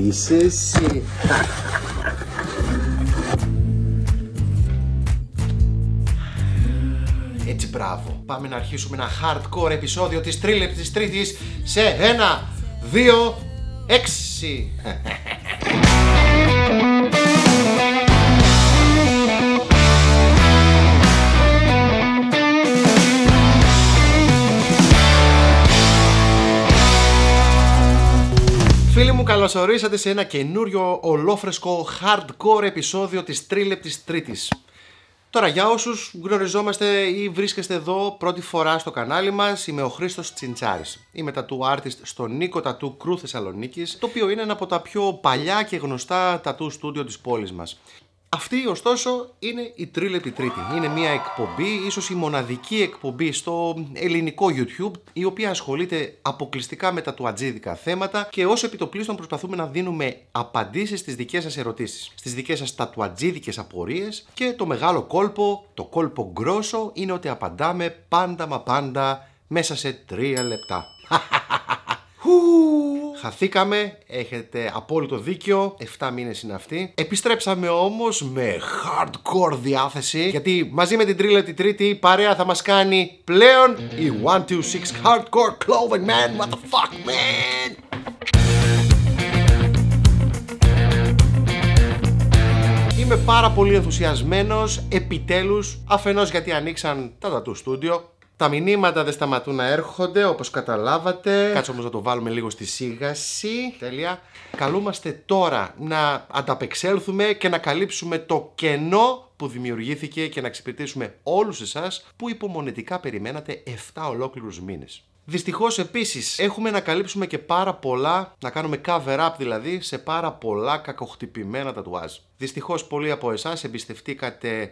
είσαι εσύ. Έτσι, μπράβο. Πάμε να αρχίσουμε ένα hardcore επεισόδιο της τρίλεπτης Τρίτης σε 1, 2, 6. Φίλοι μου, καλώς ορίσατε σε ένα καινούριο ολόφρεσκο hardcore επεισόδιο της τρίλεπτης Τρίτης. Τώρα, για όσους γνωριζόμαστε ή βρίσκεστε εδώ πρώτη φορά στο κανάλι μας, είμαι ο Χρήστος Τσιντσάρης. Είμαι tattoo artist στο Νίκο Tattoo Crew Θεσσαλονίκης, το οποίο είναι ένα από τα πιο παλιά και γνωστά tattoo studio της πόλης μας. Αυτή, ωστόσο, είναι η τρίλεπτη Τρίτη. Είναι μια εκπομπή, ίσως η μοναδική εκπομπή στο ελληνικό YouTube, η οποία ασχολείται αποκλειστικά με τατουατζίδικα θέματα και ως επιτοπλίστων προσπαθούμε να δίνουμε απαντήσεις στις δικές σας ερωτήσεις, στις δικές σας τατουατζίδικες απορίες, και το μεγάλο κόλπο, το κόλπο γκρόσο, είναι ότι απαντάμε πάντα μα πάντα μέσα σε 3 λεπτά. Χαθήκαμε, έχετε απόλυτο δίκιο, 7 μήνες είναι αυτοί. Επιστρέψαμε όμως με hardcore διάθεση, γιατί μαζί με την τρίλεπτη Τρίτη η παρέα θα μας κάνει πλέον η 126 Hardcore Clothing Man. What the fuck, man? Είμαι πάρα πολύ ενθουσιασμένος, επιτέλους, αφενός γιατί ανοίξαν τα tattoo studio. Τα μηνύματα δεν σταματούν να έρχονται, όπως καταλάβατε. Κάτσε όμως να το βάλουμε λίγο στη σίγαση. Τέλεια. Καλούμαστε τώρα να ανταπεξέλθουμε και να καλύψουμε το κενό που δημιουργήθηκε και να εξυπηρετήσουμε όλους εσάς που υπομονετικά περιμένατε 7 ολόκληρους μήνες. Δυστυχώς επίσης έχουμε να καλύψουμε και πάρα πολλά, να κάνουμε cover up δηλαδή, σε πάρα πολλά κακοχτυπημένα τατουάζ. Δυστυχώς πολλοί από εσάς εμπιστευτήκατε...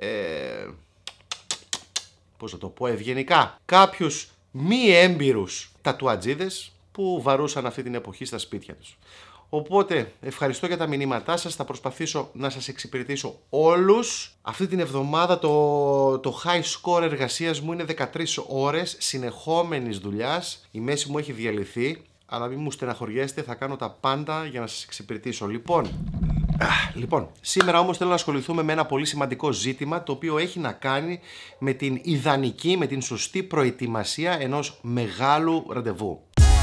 πώς θα το πω ευγενικά, κάποιους μη έμπειρους τατουατζίδες που βαρούσαν αυτή την εποχή στα σπίτια τους. Οπότε ευχαριστώ για τα μηνύματά σας, θα προσπαθήσω να σας εξυπηρετήσω όλους. Αυτή την εβδομάδα το high score εργασίας μου είναι 13 ώρες συνεχόμενης δουλειάς. Η μέση μου έχει διαλυθεί, αλλά μην μου στεναχωριέστε, θα κάνω τα πάντα για να σας εξυπηρετήσω. Λοιπόν, σήμερα όμως θέλω να ασχοληθούμε με ένα πολύ σημαντικό ζήτημα, το οποίο έχει να κάνει με την ιδανική, με την σωστή προετοιμασία ενός μεγάλου ραντεβού.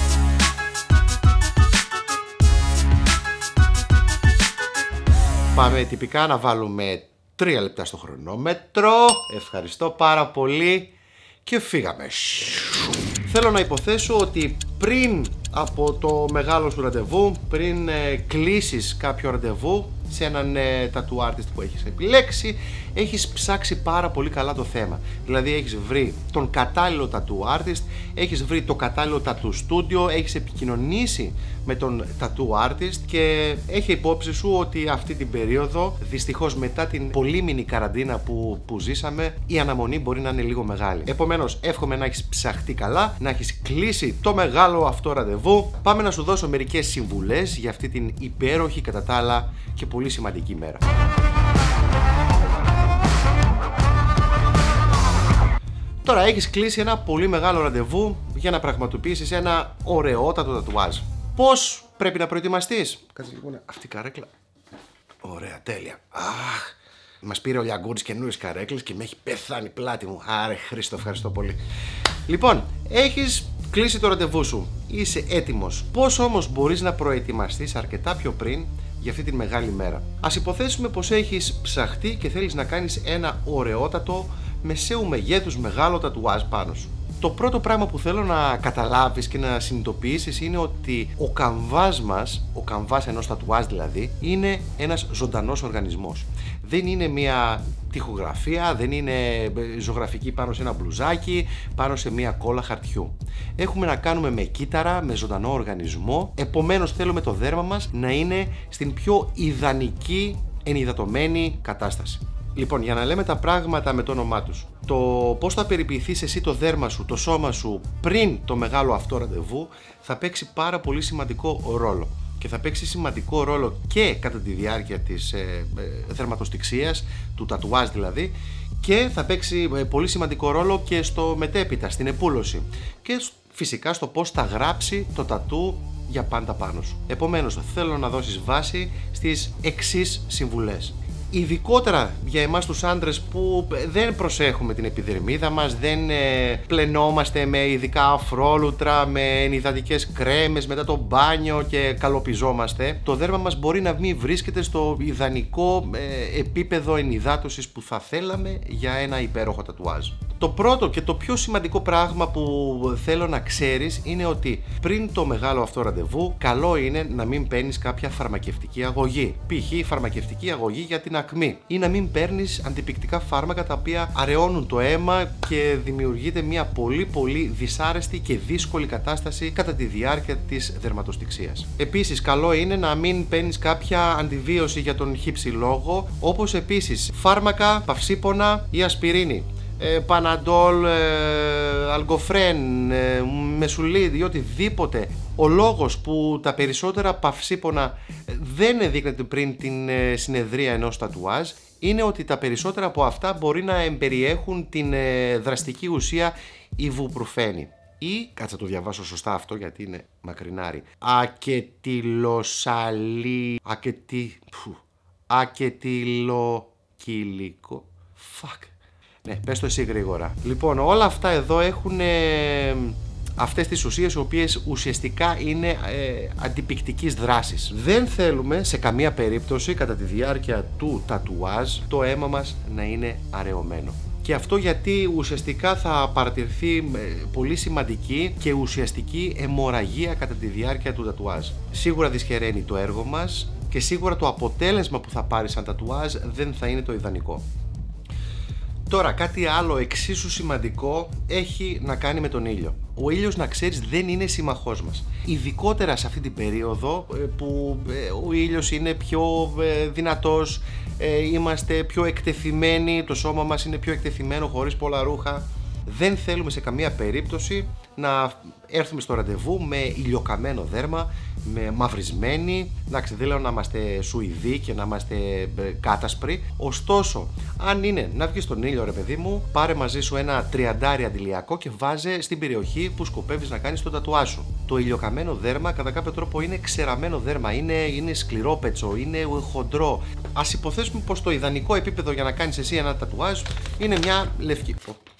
Πάμε τυπικά να βάλουμε 3 λεπτά στο χρονόμετρο. Ευχαριστώ πάρα πολύ και φύγαμε. Θέλω να υποθέσω ότι πριν από το μεγάλο σου ραντεβού, πριν κλείσεις κάποιο ραντεβού σε έναν tattoo artist που έχεις επιλέξει, έχεις ψάξει πάρα πολύ καλά το θέμα. Δηλαδή έχεις βρει τον κατάλληλο tattoo artist, έχεις βρει το κατάλληλο tattoo studio, έχεις επικοινωνήσει με τον tattoo artist και έχει υπόψη σου ότι αυτή την περίοδο, δυστυχώς μετά την πολύμηνη καραντίνα που ζήσαμε, η αναμονή μπορεί να είναι λίγο μεγάλη. Επομένως, εύχομαι να έχεις ψαχτεί καλά, να έχεις κλείσει το μεγάλο αυτό ραντεβού. Πάμε να σου δώσω μερικές συμβουλές για αυτή την υπέροχη, κατά τα άλλα, και πολύ σημαντική μέρα. Τώρα έχεις κλείσει ένα πολύ μεγάλο ραντεβού για να πραγματοποιήσεις ένα ωραιότατο τατουάζ. Πώς πρέπει να προετοιμαστείς? Κάτσε λοιπόν αυτή η καρέκλα. Ωραία, τέλεια. Αχ, μας πήρε ο Λιαγκούρης καινούριες καρέκλες και με έχει πεθάνει η πλάτη μου. Άρε Χρήστο, ευχαριστώ πολύ. Λοιπόν, έχεις κλείσει το ραντεβού σου. Είσαι έτοιμος. Πώς όμως μπορείς να προετοιμαστείς αρκετά πιο πριν για αυτή τη μεγάλη μέρα? Ας υποθέσουμε πως έχεις ψαχτεί και θέλεις να κάνεις ένα ωραιότατο μεσαίου μεγέθους μεγάλο τατουάζ πάνω σου. Το πρώτο πράγμα που θέλω να καταλάβεις και να συνειδητοποιήσεις είναι ότι ο καμβάς μας, ο καμβάς ενός τατουάζ δηλαδή, είναι ένας ζωντανός οργανισμός. Δεν είναι μια τοιχογραφία, δεν είναι ζωγραφική πάνω σε ένα μπλουζάκι, πάνω σε μια κόλλα χαρτιού. Έχουμε να κάνουμε με κύτταρα, με ζωντανό οργανισμό, επομένως θέλουμε το δέρμα μας να είναι στην πιο ιδανική, ενυδατωμένη κατάσταση. Λοιπόν, για να λέμε τα πράγματα με το όνομά τους, το πώς θα περιποιηθείς εσύ το δέρμα σου, το σώμα σου πριν το μεγάλο αυτό ραντεβού θα παίξει πάρα πολύ σημαντικό ρόλο. Και θα παίξει σημαντικό ρόλο και κατά τη διάρκεια της θερματοστιξίας, του τατουάζ δηλαδή, και θα παίξει πολύ σημαντικό ρόλο και στο μετέπειτα, στην επούλωση και φυσικά στο πώς θα γράψει το τατού για πάντα πάνω σου. Επομένως, θέλω να δώσεις βάση στις εξής συμβουλές. Ειδικότερα για εμάς τους άντρες που δεν προσέχουμε την επιδερμίδα μας, δεν πλενόμαστε με ειδικά αφρόλουτρα, με ενυδατικές κρέμες μετά το μπάνιο και καλοπιζόμαστε, το δέρμα μας μπορεί να μην βρίσκεται στο ιδανικό επίπεδο ενυδάτωσης που θα θέλαμε για ένα υπέροχο τατουάζ. Το πρώτο και το πιο σημαντικό πράγμα που θέλω να ξέρεις είναι ότι πριν το μεγάλο αυτό ραντεβού, καλό είναι να μην παίρνεις κάποια φαρμακευτική αγωγή. Π.χ. φαρμακευτική αγωγή για την ακμή, ή να μην παίρνεις αντιπικτικά φάρμακα τα οποία αραιώνουν το αίμα και δημιουργείται μια πολύ δυσάρεστη και δύσκολη κατάσταση κατά τη διάρκεια της δερματοστιξίας. Επίσης, καλό είναι να μην παίρνεις κάποια αντιβίωση για τον χύψη λόγο, όπως επίσης φάρμακα, παυσίπονα ή ασπιρίνη. Παναντόλ, αλγκοφρέν, μεσουλίδι ή οτιδήποτε. Ο λόγος που τα περισσότερα παυσίπονα δεν ενδείκνεται πριν την συνεδρία ενός τατουάζ είναι ότι τα περισσότερα από αυτά μπορεί να εμπεριέχουν την δραστική ουσία ιβουπροφένη ή, κάτσε να το διαβάσω σωστά αυτό γιατί είναι μακρινάρι, ακετιλοκυλικό. Fuck. Ναι, πες το εσύ γρήγορα. Λοιπόν, όλα αυτά εδώ έχουν αυτές τις ουσίες οι οποίες ουσιαστικά είναι αντιπικτικής δράσης. Δεν θέλουμε σε καμία περίπτωση κατά τη διάρκεια του τατουάζ το αίμα μας να είναι αραιωμένο. Και αυτό γιατί ουσιαστικά θα παρατηρηθεί πολύ σημαντική και ουσιαστική αιμορραγία κατά τη διάρκεια του τατουάζ. Σίγουρα δυσχεραίνει το έργο μας και σίγουρα το αποτέλεσμα που θα πάρει σαν τατουάζ δεν θα είναι το ιδανικό. Τώρα, κάτι άλλο εξίσου σημαντικό έχει να κάνει με τον ήλιο. Ο ήλιος, να ξέρεις, δεν είναι σύμμαχός μας. Ειδικότερα σε αυτή την περίοδο που ο ήλιος είναι πιο δυνατός, είμαστε πιο εκτεθειμένοι, το σώμα μας είναι πιο εκτεθειμένο χωρίς πολλά ρούχα. Δεν θέλουμε σε καμία περίπτωση να έρθουμε στο ραντεβού με ηλιοκαμένο δέρμα, με μαυρισμένοι. Εντάξει, δεν λέω να είμαστε Σουηδοί και να είμαστε κάτασπροι. Ωστόσο, αν είναι να βγεις στον ήλιο, ρε παιδί μου, πάρε μαζί σου ένα 30 αντιλιακό και βάζε στην περιοχή που σκοπεύεις να κάνεις το τατουάζ σου. Το ηλιοκαμένο δέρμα κατά κάποιο τρόπο είναι ξεραμένο δέρμα, είναι σκληρόπετσο, είναι χοντρό. Ας υποθέσουμε πως το ιδανικό επίπεδο για να κάνεις εσύ ένα τατουάζ είναι μια λευκή.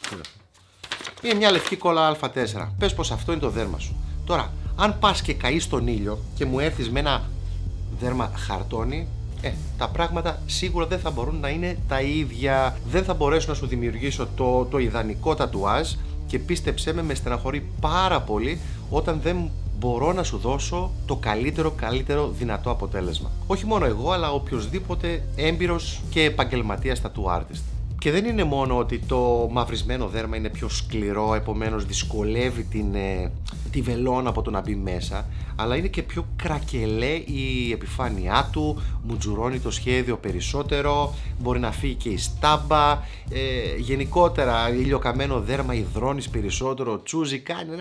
Είναι μια λευκή κόλλα Α4. Πες πως αυτό είναι το δέρμα σου. Τώρα, αν πας και καείς στον ήλιο και μου έρθεις με ένα δέρμα χαρτόνι, τα πράγματα σίγουρα δεν θα μπορούν να είναι τα ίδια. Δεν θα μπορέσω να σου δημιουργήσω το ιδανικό τατουάζ και πίστεψέ με στεναχωρεί πάρα πολύ όταν δεν μπορώ να σου δώσω το καλύτερο δυνατό αποτέλεσμα. Όχι μόνο εγώ, αλλά οποιοσδήποτε έμπειρος και επαγγελματίας tattoo artist. Και δεν είναι μόνο ότι το μαυρισμένο δέρμα είναι πιο σκληρό, επομένως δυσκολεύει τη βελόνα από το να μπει μέσα, αλλά είναι και πιο κρακελέ η επιφάνειά του, μουτζουρώνει το σχέδιο περισσότερο, μπορεί να φύγει και η στάμπα, γενικότερα ηλιοκαμένο δέρμα υδρώνεις περισσότερο, τσούζει, κάνει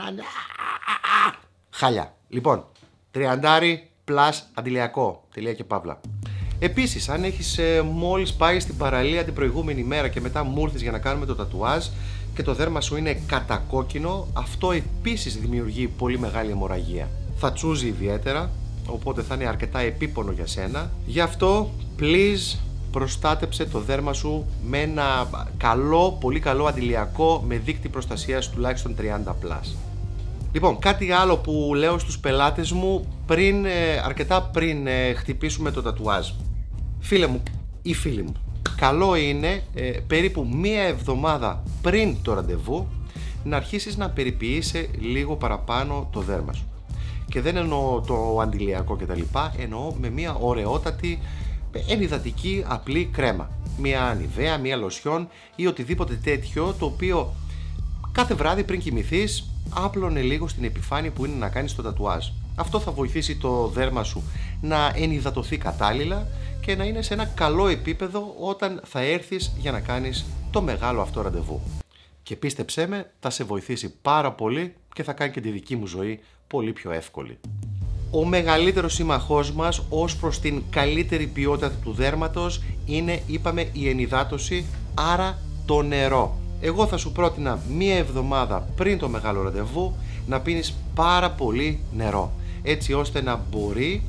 χάλια. Λοιπόν, 30 πλάς αντιλιακό, τελεία και παύλα. Επίσης, αν έχεις μόλις πάει στην παραλία την προηγούμενη μέρα και μετά μου ήρθες για να κάνουμε το τατουάζ και το δέρμα σου είναι κατακόκκινο, αυτό επίσης δημιουργεί πολύ μεγάλη αιμορραγία. Θα τσούζει ιδιαίτερα, οπότε θα είναι αρκετά επίπονο για σένα. Γι' αυτό, please, προστάτεψε το δέρμα σου με ένα πολύ καλό αντιλιακό με δείκτη προστασίας τουλάχιστον 30+. Λοιπόν, κάτι άλλο που λέω στους πελάτες μου αρκετά πριν χτυπήσουμε το τατουάζ. Φίλε μου ή φίλοι μου, καλό είναι περίπου μία εβδομάδα πριν το ραντεβού να αρχίσεις να περιποιείσαι λίγο παραπάνω το δέρμα σου. Και δεν εννοώ το αντιλιακό κτλ, εννοώ με μία ωραιότατη ενυδατική απλή κρέμα. Μία ανιβαία, μία λοσιόν ή οτιδήποτε τέτοιο, το οποίο κάθε βράδυ πριν κοιμηθείς άπλωνε λίγο στην επιφάνεια που είναι να κάνεις το τατουάζ. Αυτό θα βοηθήσει το δέρμα σου να ενυδατωθεί κατάλληλα και να είναι σε ένα καλό επίπεδο όταν θα έρθεις για να κάνεις το μεγάλο αυτό ραντεβού. Και πίστεψέ με, θα σε βοηθήσει πάρα πολύ και θα κάνει και τη δική μου ζωή πολύ πιο εύκολη. Ο μεγαλύτερος σύμμαχός μας ως προς την καλύτερη ποιότητα του δέρματος είναι, είπαμε, η ενυδάτωση, άρα το νερό. Εγώ θα σου πρότεινα μία εβδομάδα πριν το μεγάλο ραντεβού να πίνεις πάρα πολύ νερό, έτσι ώστε να μπορεί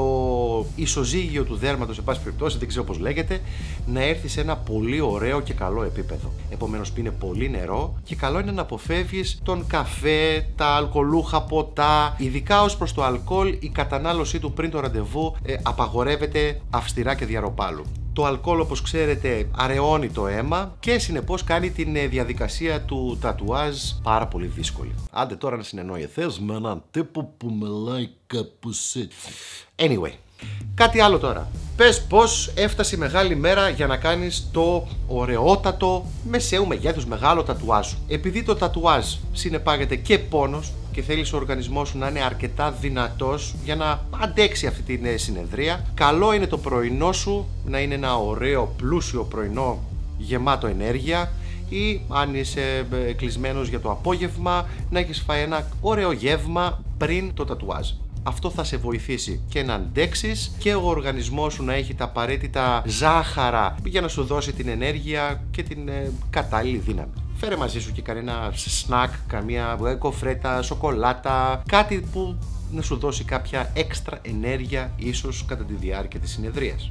το ισοζύγιο του δέρματος, σε πάση περιπτώσει, δεν ξέρω πώς λέγεται, να έρθει σε ένα πολύ ωραίο και καλό επίπεδο. Επομένως, πίνε πολύ νερό και καλό είναι να αποφεύγεις τον καφέ, τα αλκοολούχα ποτά. Ειδικά ως προς το αλκοόλ, η κατανάλωσή του πριν το ραντεβού απαγορεύεται αυστηρά και διαρροπάλου. Το αλκοόλ, όπως ξέρετε, αραιώνει το αίμα και συνεπώς κάνει την διαδικασία του τατουάζ πάρα πολύ δύσκολη. Άντε τώρα να συνεννοηθείς με έναν τύπο που μιλάει κάπως έτσι. Anyway, κάτι άλλο τώρα. Πες πως έφτασε η μεγάλη μέρα για να κάνεις το ωραιότατο μεσαίου μεγέθους μεγάλο τατουάζ σου. Επειδή το τατουάζ συνεπάγεται και πόνος και θέλεις ο οργανισμός σου να είναι αρκετά δυνατός για να αντέξει αυτή την συνεδρία, καλό είναι το πρωινό σου να είναι ένα ωραίο πλούσιο πρωινό γεμάτο ενέργεια, ή αν είσαι κλεισμένος για το απόγευμα να έχεις φάει ένα ωραίο γεύμα πριν το τατουάζ. Αυτό θα σε βοηθήσει και να αντέξεις και ο οργανισμός σου να έχει τα απαραίτητα ζάχαρα για να σου δώσει την ενέργεια και την κατάλληλη δύναμη. Φέρε μαζί σου και κανένα σνακ, καμία κοφρέτα, σοκολάτα, κάτι που να σου δώσει κάποια έξτρα ενέργεια ίσως κατά τη διάρκεια της συνεδρίας.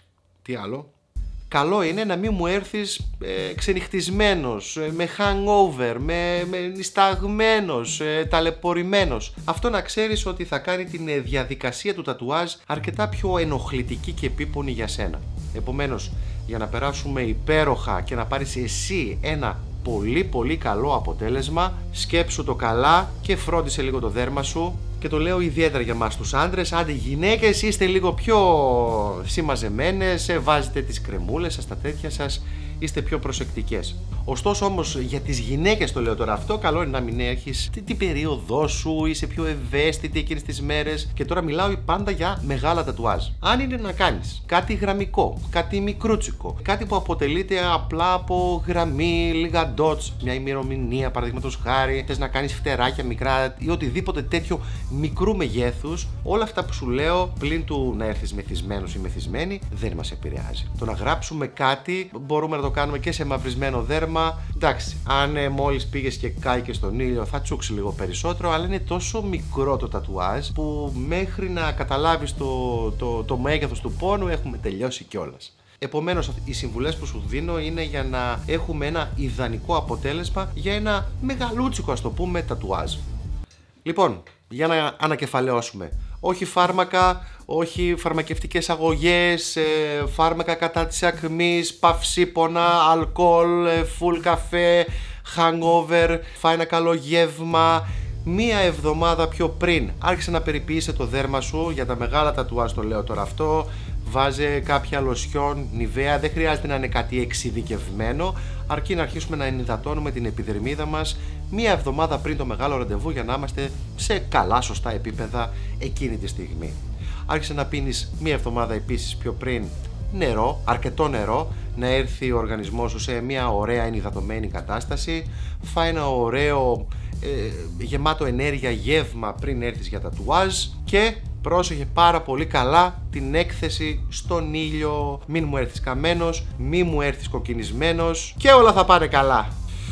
Τι άλλο? Καλό είναι να μην μου έρθεις ξενυχτισμένος, με hangover, με νησταγμένος, ταλαιπωρημένος. Αυτό να ξέρεις ότι θα κάνει την διαδικασία του τατουάζ αρκετά πιο ενοχλητική και επίπονη για σένα. Επομένως, για να περάσουμε υπέροχα και να πάρεις εσύ ένα πολύ πολύ καλό αποτέλεσμα, σκέψου το καλά και φρόντισε λίγο το δέρμα σου. Και το λέω ιδιαίτερα για μας τους άντρες, άντε γυναίκες είστε λίγο πιο συμμαζεμένες, βάζετε τις κρεμούλες σας, τα τέτοια σας, είστε πιο προσεκτικές. Ωστόσο όμως για τις γυναίκες το λέω τώρα αυτό, καλό είναι να μην έχεις την περίοδό σου, είσαι πιο ευαίσθητη εκείνες τις μέρες, και τώρα μιλάω πάντα για μεγάλα τατουάζ. Αν είναι να κάνεις κάτι γραμμικό, κάτι μικρούτσικο, κάτι που αποτελείται απλά από γραμμή, λίγα dots, μια ημερομηνία παραδείγματος χάρη, θες να κάνεις φτεράκια μικρά ή οτιδήποτε τέτοιο μικρού μεγέθους, όλα αυτά που σου λέω πλην του να έρθεις μεθυσμένος ή μεθυσμένη δεν μας επηρεάζει. Το να γράψουμε κάτι μπορούμε να το κάνουμε και σε μαυρισμένο δέρμα. Εντάξει, αν μόλις πήγες και κάηκες στον ήλιο θα τσούξει λίγο περισσότερο, αλλά είναι τόσο μικρό το τατουάζ που μέχρι να καταλάβεις το μέγεθος του πόνου έχουμε τελειώσει κιόλας. Επομένως, οι συμβουλές που σου δίνω είναι για να έχουμε ένα ιδανικό αποτέλεσμα για ένα μεγαλούτσικο, ας το πούμε, τατουάζ. Λοιπόν, για να ανακεφαλαιώσουμε. Όχι φάρμακα, όχι φαρμακευτικές αγωγές, φάρμακα κατά της ακμής, παυσίπονα, αλκοόλ, φουλ καφέ, hangover, φάει ένα καλό γεύμα. Μία εβδομάδα πιο πριν άρχισε να περιποιείσαι το δέρμα σου για τα μεγάλα τατουάζ, το λέω τώρα αυτό. Βάζε κάποια λοσιόν, νιβαία, δεν χρειάζεται να είναι κάτι εξειδικευμένο, αρκεί να αρχίσουμε να ενυδατώνουμε την επιδερμίδα μας μία εβδομάδα πριν το μεγάλο ραντεβού για να είμαστε σε καλά σωστά επίπεδα εκείνη τη στιγμή. Άρχισε να πίνεις μία εβδομάδα επίσης πιο πριν νερό, αρκετό νερό, να έρθει ο οργανισμός σου σε μία ωραία ενυδατωμένη κατάσταση. Φάει ένα ωραίο γεμάτο ενέργεια γεύμα πριν έρθεις για τατουάζ και πρόσεχε πάρα πολύ καλά την έκθεση στον ήλιο. Μην μου έρθεις καμένος, μην μου έρθεις κοκκινισμένος και όλα θα πάνε καλά.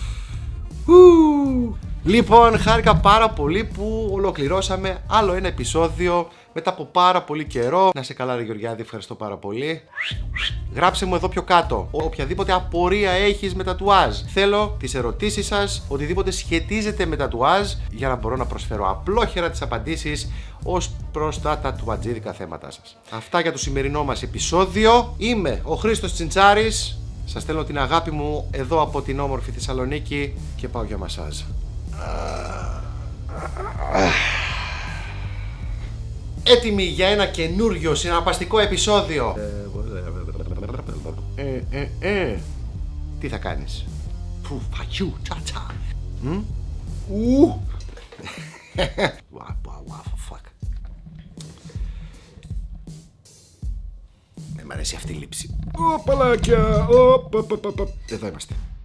Λοιπόν, χάρηκα πάρα πολύ που ολοκληρώσαμε άλλο ένα επεισόδιο μετά από πάρα πολύ καιρό. Να σε καλά ρε Γεωργιάδη, ευχαριστώ πάρα πολύ. Γράψε μου εδώ πιο κάτω οποιαδήποτε απορία έχεις με τατουάζ. Θέλω τις ερωτήσεις σας, οτιδήποτε σχετίζεται με τατουάζ, για να μπορώ να προσφέρω απλόχερα τις απαντήσεις ως προς τα τατουατζίδικα θέματα σας. Αυτά για το σημερινό μας επεισόδιο. Είμαι ο Χρήστος Τσιντσάρης. Σας στέλνω την αγάπη μου εδώ από την όμορφη Θεσσαλονίκη και πάω για μασάζ. Έτοιμοι για ένα καινούριο συναρπαστικό επεισόδιο. Τι θα κάνεις? Φακιού, τσάτσα. Μ' αρέσει αυτή η λήψη. Ω παλάκια. Εδώ είμαστε.